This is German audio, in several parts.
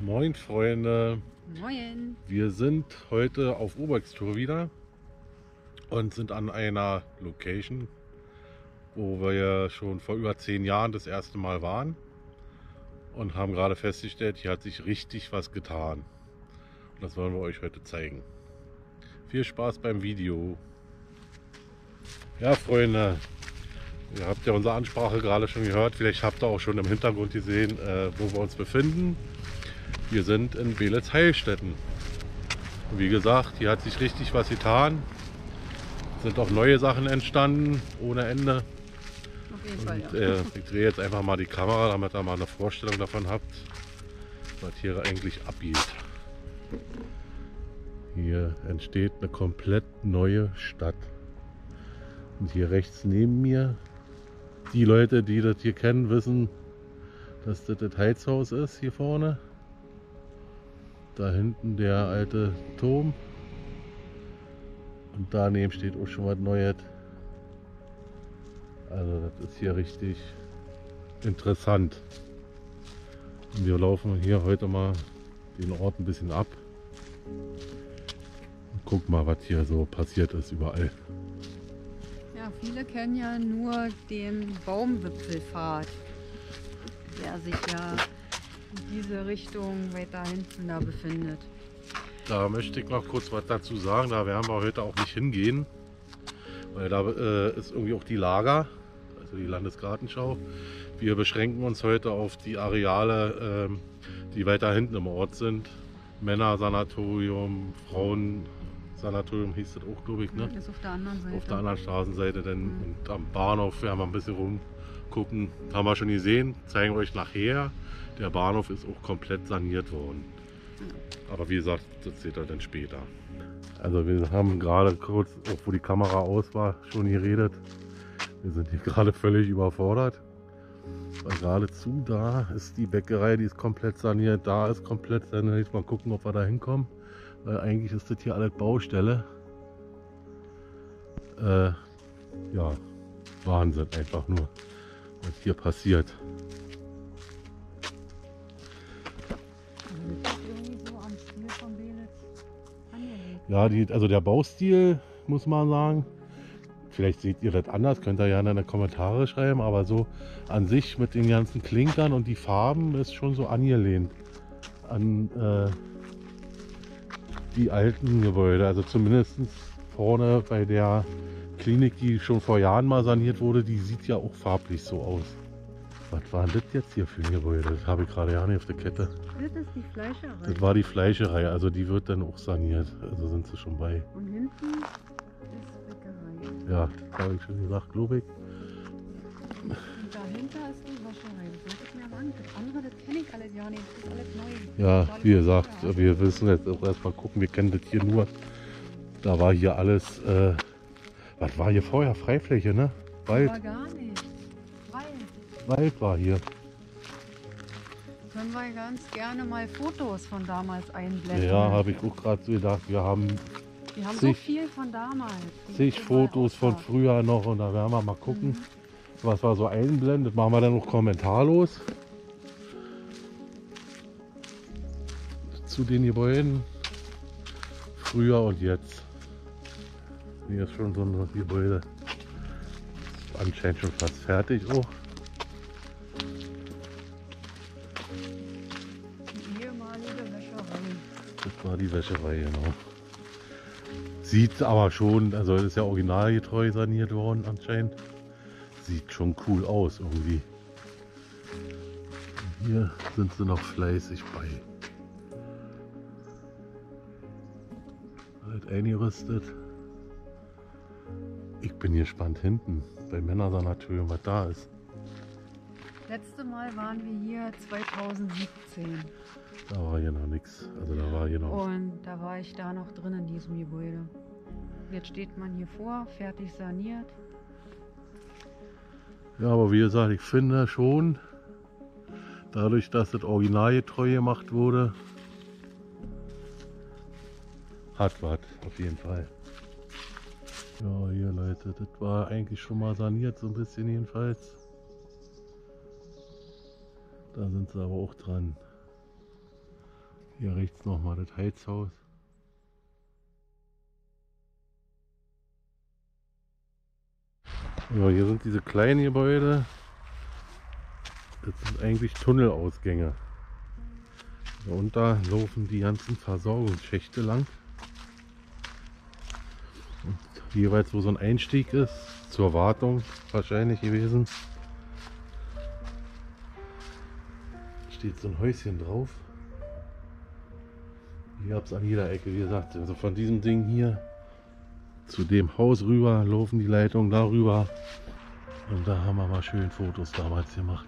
Moin Freunde, Moin. wir sind heute auf Urbex-Tour wieder und sind an einer Location, wo wir ja schon vor über 10 Jahren das erste Mal waren und haben gerade festgestellt, hier hat sich richtig was getan. Und das wollen wir euch heute zeigen. Viel Spaß beim Video. Ja Freunde, ihr habt ja unsere Ansprache gerade schon gehört, vielleicht habt ihr auch schon im Hintergrund gesehen, wo wir uns befinden. Wir sind in Beelitz-Heilstätten. Und wie gesagt, hier hat sich richtig was getan. Es sind auch neue Sachen entstanden, ohne Ende. Auf jeden Fall, Und, ja. ich drehe jetzt einfach mal die Kamera, damit ihr mal eine Vorstellung davon habt, was hier eigentlich abgeht. Hier entsteht eine komplett neue Stadt. Und hier rechts neben mir, die Leute, die das hier kennen, wissen, dass das das Heizhaus ist hier vorne. Da hinten der alte Turm. Und daneben steht auch schon was Neues. Also das ist hier richtig interessant. Und wir laufen hier heute mal den Ort ein bisschen ab. Und guck mal, was hier so passiert ist überall. Ja, viele kennen ja nur den Baumwipfelpfad, der sich ja in diese Richtung weiter hinten da befindet. Da möchte ich noch kurz was dazu sagen. Da werden wir heute auch nicht hingehen. Weil da ist irgendwie auch die Lager, also die Landesgartenschau. Wir beschränken uns heute auf die Areale, die weiter hinten im Ort sind. Männersanatorium, Frauensanatorium hieß das auch, glaube ich, ne? Ist auf der anderen Seite. Auf der anderen Straßenseite, denn und am Bahnhof werden wir ein bisschen rumgucken. Haben wir schon gesehen, zeigen wir euch nachher. Der Bahnhof ist auch komplett saniert worden. Aber wie gesagt, das seht ihr dann später. Also wir haben gerade kurz, auch wo die Kamera aus war, schon geredet. Wir sind hier gerade völlig überfordert. Weil geradezu da ist die Bäckerei, die ist komplett saniert. Da ist komplett saniert. Mal gucken, ob wir da hinkommen. Weil eigentlich ist das hier alles Baustelle. Ja, Wahnsinn einfach nur, was hier passiert. Das ist irgendwie so am Stil von Beelitz angelegt. Ja, also der Baustil, muss man sagen, vielleicht seht ihr das anders, könnt ihr ja in die Kommentare schreiben, aber so an sich mit den ganzen Klinkern und die Farben ist schon so angelehnt an die alten Gebäude. Also zumindest vorne bei der Klinik, die schon vor Jahren mal saniert wurde, die sieht ja auch farblich so aus. Was war denn das jetzt hier für ein Gebäude? Das habe ich gerade ja nicht auf der Kette. Das ist die Fleischerei. Das war die Fleischerei, also die wird dann auch saniert. Also sind sie schon bei. Und hinten ist Bäckerei. Ja, das habe ich schon gesagt, glaube ich. Und dahinter ist die Wascherei. Das sollte ich mir mal an. Das andere, das kenne ich alles ja nicht. Das ist alles neu. Ja, Das ist wie alles gesagt, neu. wir müssen jetzt auch erstmal gucken. Wir kennen das hier nur. Da war hier alles. Was war hier vorher? Freifläche, ne? Wald. Aber gar nicht. Wald war hier. Können wir ganz gerne mal Fotos von damals einblenden. Ja, habe ich auch gerade so gedacht. Wir haben Wir haben so zig- viel von damals. zig Fotos von früher noch und da werden wir mal gucken, was wir so einblenden. Das machen wir dann noch kommentarlos zu den Gebäuden. Früher und jetzt. Hier ist schon so ein Gebäude. Anscheinend schon fast fertig auch. Die ehemalige Wäscherei. Das war die Wäscherei, genau. Sieht aber schon, also ist ja originalgetreu saniert worden anscheinend. Sieht schon cool aus irgendwie. Und hier sind sie noch fleißig bei. Halt eingerüstet. Ich bin gespannt hinten bei Männersanatorium, was da ist. Letzte Mal waren wir hier 2017 Da war hier noch nichts. Also da war hier noch. und da war ich da noch drin in diesem Gebäude. Jetzt steht man hier vor, fertig saniert. Ja, aber wie gesagt, ich finde schon, dadurch, dass das originalgetreu gemacht wurde, hat was, auf jeden Fall. Ja, hier Leute, das war eigentlich schon mal saniert, so ein bisschen jedenfalls. Da sind sie aber auch dran. Hier rechts nochmal das Heizhaus. Ja, hier sind diese kleinen Gebäude. Das sind eigentlich Tunnelausgänge. Darunter laufen die ganzen Versorgungsschächte lang. Und jeweils wo so ein Einstieg ist, zur Wartung wahrscheinlich gewesen, steht so ein Häuschen drauf. Hier habt es an jeder Ecke, wie gesagt, also von diesem Ding hier zu dem Haus rüber laufen die Leitungen darüber. Und da haben wir mal schön Fotos damals gemacht.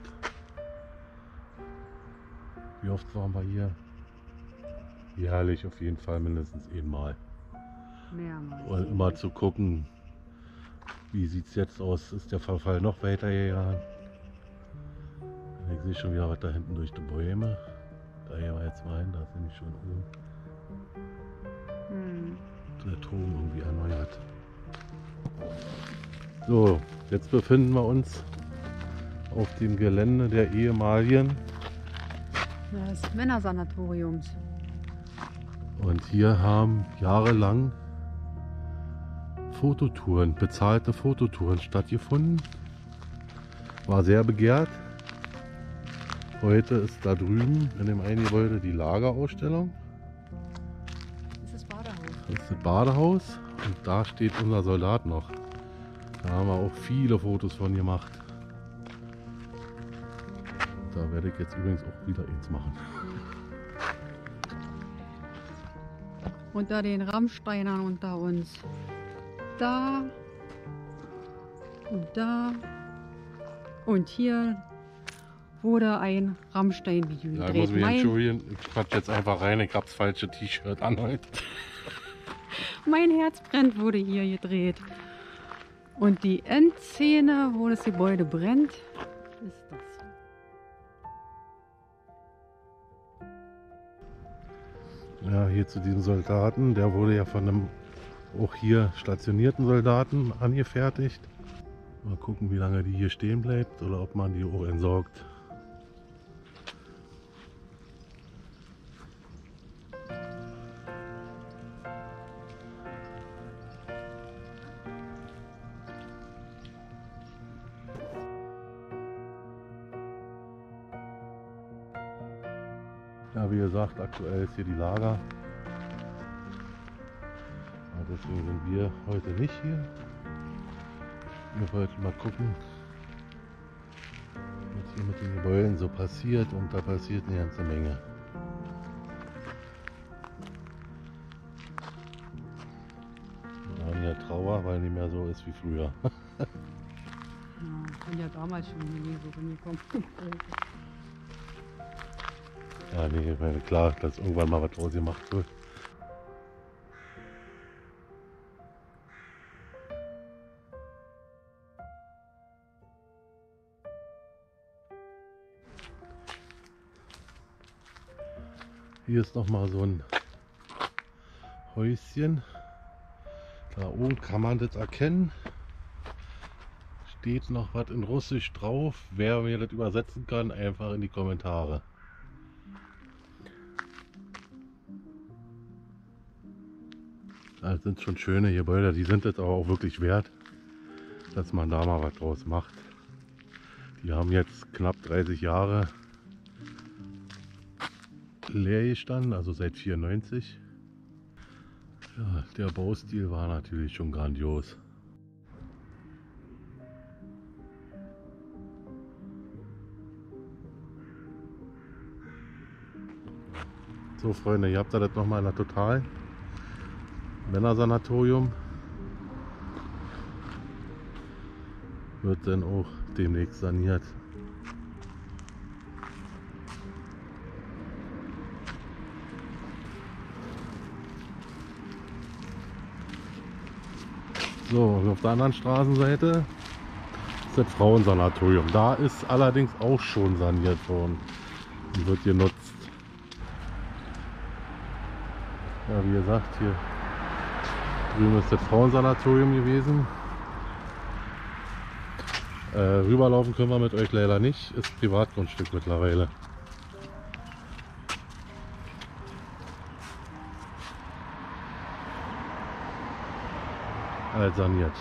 Wie oft waren wir hier? Jährlich auf jeden Fall mindestens einmal. Mehrmals. Und immer zu gucken, wie sieht es jetzt aus? Ist der Verfall noch weiter gegangen? Ich sehe schon wieder was da hinten durch die Bäume. Da gehen wir jetzt mal hin, da ist nämlich schon oben der Turm irgendwie erneuert. So, jetzt befinden wir uns auf dem Gelände der ehemaligen des Männersanatoriums. und hier haben jahrelang Fototouren, bezahlte Fototouren stattgefunden. War sehr begehrt. Heute ist da drüben in dem einen Gebäude die Lagerausstellung. Das ist das Badehaus. Das ist das Badehaus und da steht unser Soldat noch. Da haben wir auch viele Fotos von gemacht. Da werde ich jetzt übrigens auch wieder eins machen. Unter den Rammsteinern unter uns. Da und da und hier wurde ein Rammstein-Video Ja, ich gedreht. muss mich entschuldigen, ich quatsch jetzt einfach rein, ich habe das falsche T-Shirt an heute. Mein Herz brennt wurde hier gedreht. Und die Endszene, wo das Gebäude brennt, ist das. Ja, hier zu diesem Soldaten, der wurde ja von einem auch hier stationierten Soldaten angefertigt. Mal gucken, wie lange die hier stehen bleibt oder ob man die auch entsorgt. Ja, wie gesagt, aktuell ist hier die Lager. Aber deswegen sind wir heute nicht hier. Wir wollten mal gucken, was hier mit den Gebäuden so passiert, und da passiert eine ganze Menge. Wir haben ja Trauer, weil nicht mehr so ist wie früher. Ja, ich bin ja damals schon nie so hingekommen. Ja, nee, ich meine, klar, dass irgendwann mal was draus gemacht wird. Hier ist noch mal so ein Häuschen. Da oben kann man das erkennen. Steht noch was in Russisch drauf. Wer mir das übersetzen kann, einfach in die Kommentare. Das sind schon schöne Gebäude, die sind jetzt aber auch wirklich wert, dass man da mal was draus macht. Die haben jetzt knapp 30 Jahre leer gestanden, also seit 94. Ja, der Baustil war natürlich schon grandios. So Freunde, ihr habt da das nochmal in der Total. Männersanatorium. Wird dann auch demnächst saniert. So, und auf der anderen Straßenseite ist das Frauensanatorium. Da ist allerdings auch schon saniert worden und wird genutzt. Ja, wie gesagt, hier drüben ist das Frauensanatorium gewesen. Rüberlaufen können wir mit euch leider nicht, ist Privatgrundstück mittlerweile. alt saniert.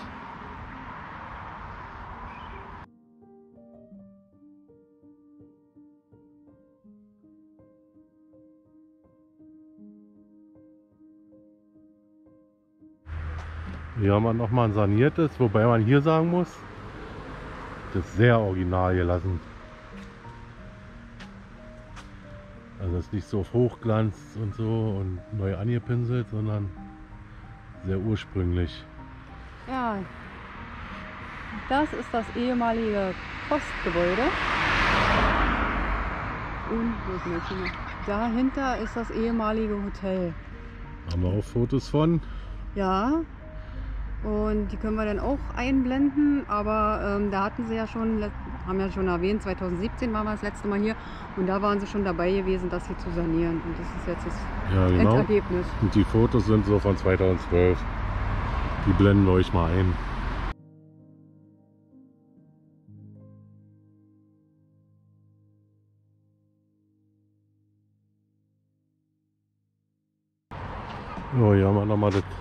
Hier haben wir nochmal ein saniertes, wobei man hier sagen muss, das ist sehr original gelassen. Also es ist nicht so auf Hochglanz und so und neu angepinselt, sondern sehr ursprünglich. Ja, das ist das ehemalige Postgebäude. Und wo ist Mädchen noch? Dahinter ist das ehemalige Hotel. Haben wir auch Fotos von. Ja, und die können wir dann auch einblenden, aber da hatten sie ja schon, haben ja schon erwähnt, 2017 waren wir das letzte Mal hier und da waren sie schon dabei gewesen, das hier zu sanieren und das ist jetzt das Endergebnis. Und die Fotos sind so von 2012. Die blenden wir euch mal ein. So, hier haben wir nochmal das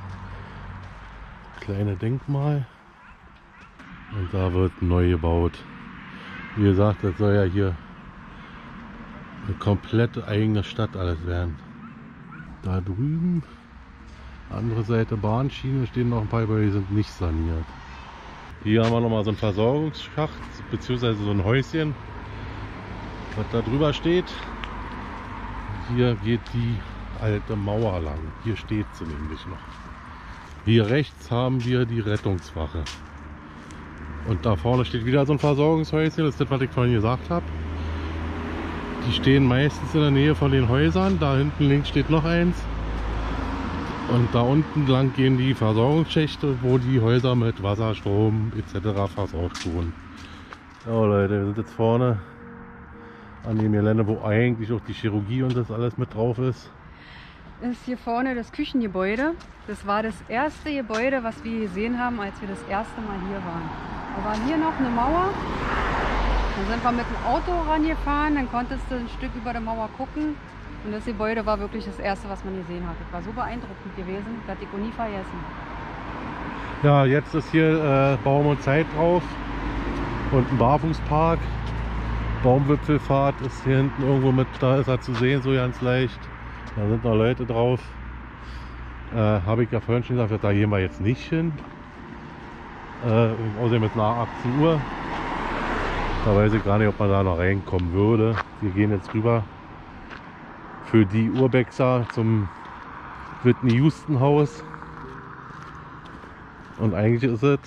kleine Denkmal und da wird neu gebaut. Wie gesagt, das soll ja hier eine komplett eigene Stadt alles werden. Da drüben, andere Seite Bahnschiene, stehen noch ein paar, aber die sind nicht saniert. Hier haben wir nochmal so einen Versorgungsschacht beziehungsweise so ein Häuschen, was da drüber steht. Hier geht die alte Mauer lang. Hier steht sie nämlich noch. Hier rechts haben wir die Rettungswache. Und da vorne steht wieder so ein Versorgungshäuschen, das ist das, was ich vorhin gesagt habe. Die stehen meistens in der Nähe von den Häusern. Da hinten links steht noch eins. Und da unten lang gehen die Versorgungsschächte, wo die Häuser mit Wasser, Strom etc. versorgt wurden. So Leute, wir sind jetzt vorne an dem Gelände, wo eigentlich auch die Chirurgie und das alles mit drauf ist. Ist hier vorne das Küchengebäude. Das war das erste Gebäude, was wir gesehen haben, als wir das erste Mal hier waren. Da war hier noch eine Mauer. Dann sind wir mit dem Auto rangefahren, dann konntest du ein Stück über der Mauer gucken. Und das Gebäude war wirklich das erste, was man gesehen hat. Das war so beeindruckend gewesen, das hatte ich auch nie vergessen. Ja, jetzt ist hier Baum und Zeit drauf und ein Barfußpark. Baumwipfelfahrt ist hier hinten irgendwo mit, da ist er zu sehen, so ganz leicht. Da sind noch Leute drauf. Habe ich ja vorhin schon gesagt, da gehen wir jetzt nicht hin. Außerdem ist nach 18 Uhr. Da weiß ich gar nicht, ob man da noch reinkommen würde. Wir gehen jetzt rüber für die Urbexer zum Whitney Houston Haus. Und eigentlich ist es...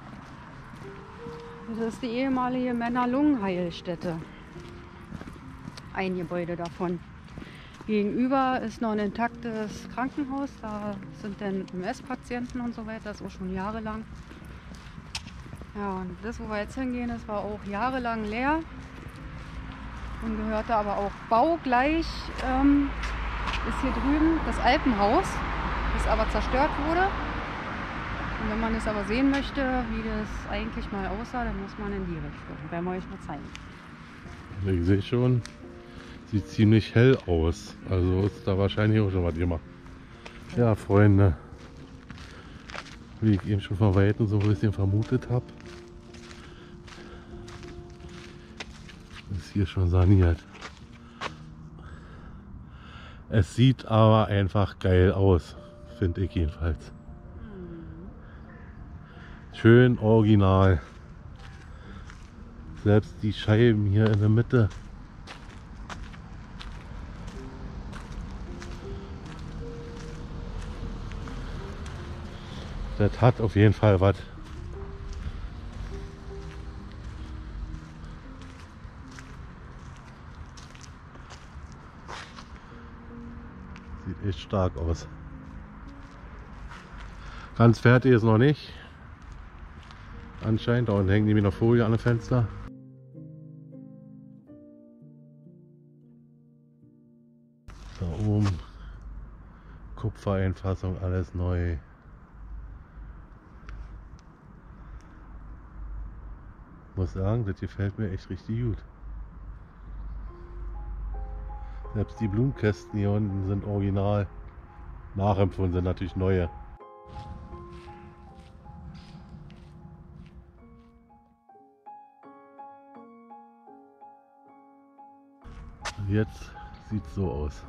Das ist die ehemalige Männer-Lungenheilstätte. Ein Gebäude davon. Gegenüber ist noch ein intaktes Krankenhaus. Da sind dann MS-Patienten und so weiter. Das ist auch schon jahrelang. Ja, und das, wo wir jetzt hingehen, das war auch jahrelang leer. Und gehörte aber auch baugleich, ist hier drüben das Alpenhaus, das aber zerstört wurde. Und wenn man es aber sehen möchte, wie das eigentlich mal aussah, dann muss man in die Richtung. Werden wir euch mal zeigen. Ich sehe schon, sieht ziemlich hell aus. Also ist da wahrscheinlich auch schon was gemacht. Ja, Freunde, wie ich eben schon von Weitem so ein bisschen vermutet habe, ist hier schon saniert. Es sieht aber einfach geil aus, finde ich jedenfalls. Schön original. Selbst die Scheiben hier in der Mitte. Das hat auf jeden Fall was. Sieht echt stark aus. Ganz fertig ist noch nicht. Anscheinend, da unten hängt nämlich noch Folie an dem Fenster. Da oben Kupfereinfassung, alles neu. Muss sagen, das gefällt mir echt richtig gut. Selbst die Blumenkästen hier unten sind original. Nachempfunden sind natürlich neue. Und jetzt sieht es so aus.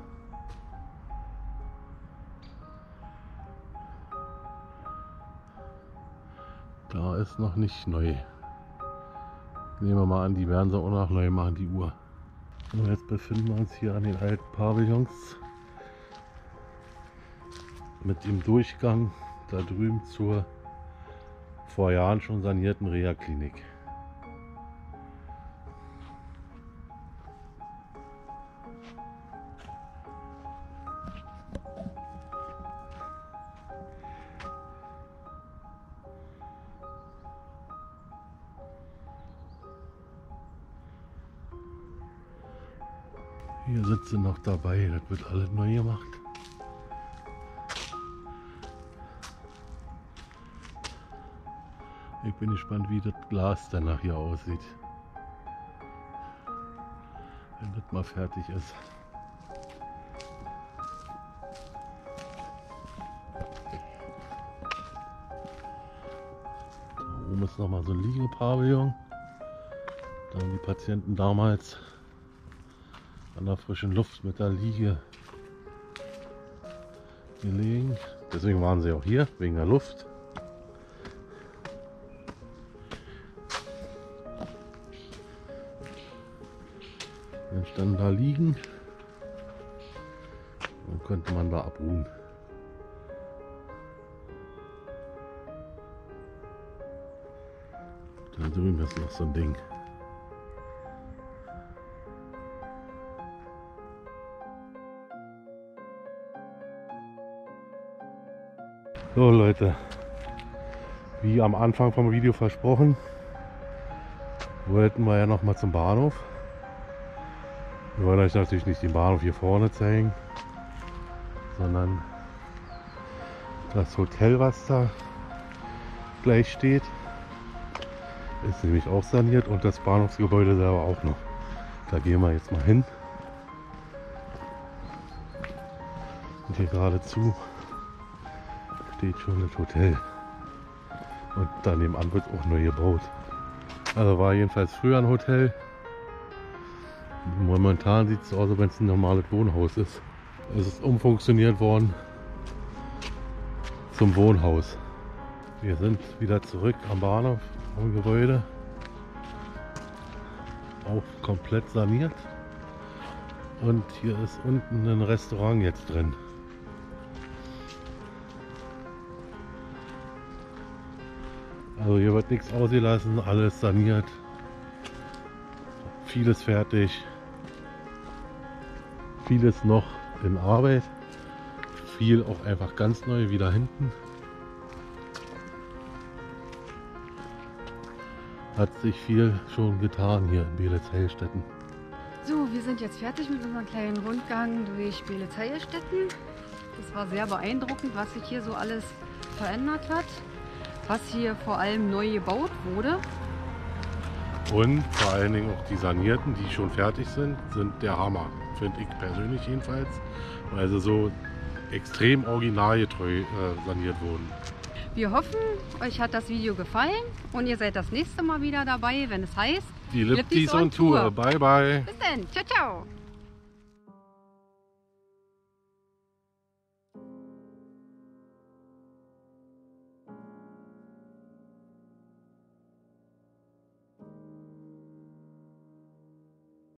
Da ist noch nicht neu. Nehmen wir mal an, die werden sie auch noch neu machen, die Uhr. Und jetzt befinden wir uns hier an den alten Pavillons mit dem Durchgang da drüben zur vor Jahren schon sanierten Reha-Klinik. Hier sind sie noch dabei, das wird alles neu gemacht. Ich bin gespannt, wie das Glas danach hier aussieht, wenn das mal fertig ist. Da oben ist nochmal so ein Liegepavillon. Da haben die Patienten damals an der frischen Luft mit der Liege gelegen. Deswegen waren sie auch hier, wegen der Luft. Dann standen da liegen, dann konnte man da abruhen. Da drüben ist noch so ein Ding. So Leute, wie am Anfang vom Video versprochen, wollten wir ja noch mal zum Bahnhof. Wir wollen euch natürlich nicht den Bahnhof hier vorne zeigen, sondern das Hotel, was da gleich steht, ist nämlich auch saniert und das Bahnhofsgebäude selber auch noch. Da gehen wir jetzt mal hin. Und hier geradezu steht schon das Hotel. Und daneben wird auch neu gebaut. Also war jedenfalls früher ein Hotel. Momentan sieht es aus, als wenn es ein normales Wohnhaus ist. Es ist umfunktioniert worden zum Wohnhaus. Wir sind wieder zurück am Bahnhof, am Gebäude. Auch komplett saniert. Und hier ist unten ein Restaurant jetzt drin. Also hier wird nichts ausgelassen, alles saniert. Vieles fertig. Vieles noch in Arbeit. Viel auch einfach ganz neu, wie da hinten. Hat sich viel schon getan hier in Beelitz-Heilstätten. So, wir sind jetzt fertig mit unserem kleinen Rundgang durch Beelitz-Heilstätten. Das war sehr beeindruckend, was sich hier so alles verändert hat. Was hier vor allem neu gebaut wurde. Und vor allen Dingen auch die sanierten, die schon fertig sind der Hammer. Finde ich persönlich jedenfalls. Weil sie so extrem originalgetreu saniert wurden. Wir hoffen, euch hat das Video gefallen und ihr seid das nächste Mal wieder dabei, wenn es heißt Die Liptis on Tour. Bye bye. Bis dann. Ciao, ciao.